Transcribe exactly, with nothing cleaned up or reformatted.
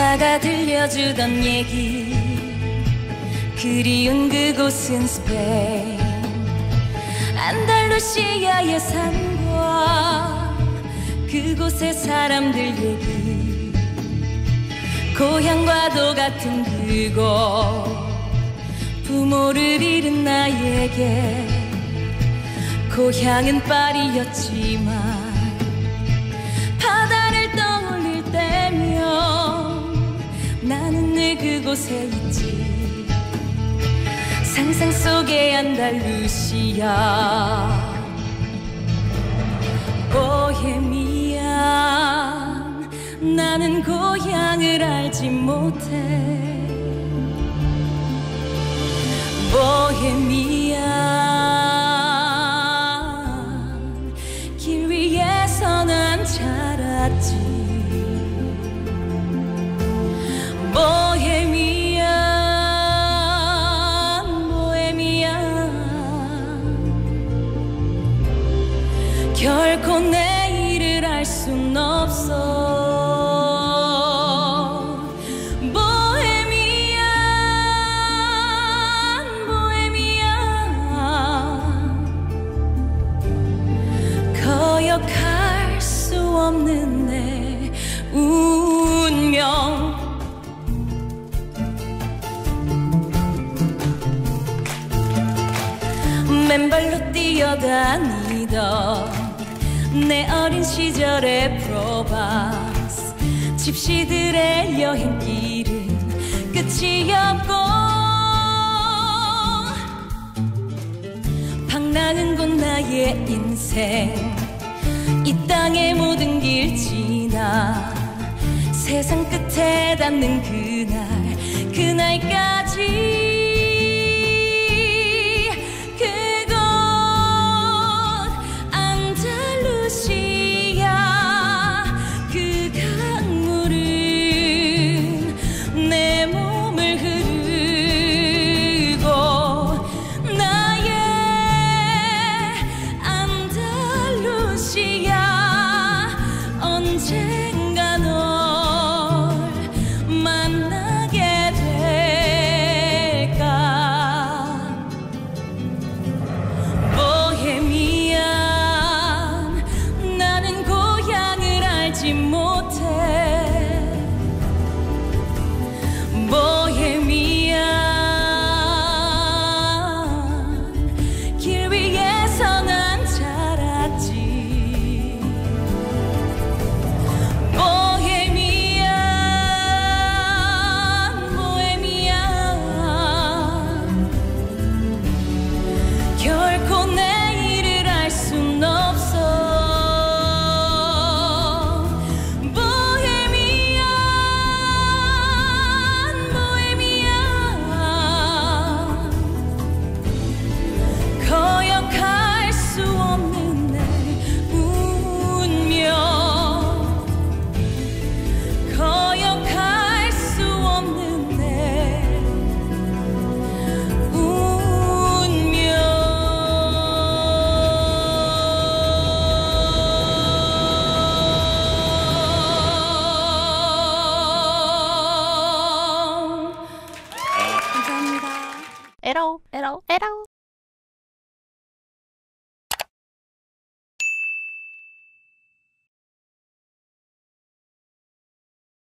엄마가 들려주던 얘기, 그리운 그곳은 스페인 안달루시아의 산과 그곳의 사람들 얘기, 고향과도 같은 그곳, 부모를 잃은 나에게 고향은 파리였지만 바다를 떠올릴 때면 나는 늘 그곳에 있지. 상상 속의 안달루시아 보헤미안, 나는 고향을 알지 못해. 보헤미안, 길 위에서 난 자랐지. 보헤미안, 보헤미안, 결코 내일을 알 순 없어. 기억할 수 없는 내 운명, 맨발로 뛰어다니던 내 어린 시절의 프로방스, 집시들의 여행길은 끝이 없고 방랑은 곧 나의 인생. 이 땅의 모든 길 지나 세상 끝에 닿는 그날, 그날까지 그곳 안달루시아, 그 강물은 내 몸을 흐르고 나의 안달루시아, 언젠가 널 만나게 될까. 보헤미안, 나는 고향을 알지 못해. 보헤미안, 길 위에서 난 자랐지. 결코 내일을 알 순 없어. 보헤미안, 보헤미안, 거역할 수 없는 내 운명, 거역할 수 없는 내 에러 에러 에러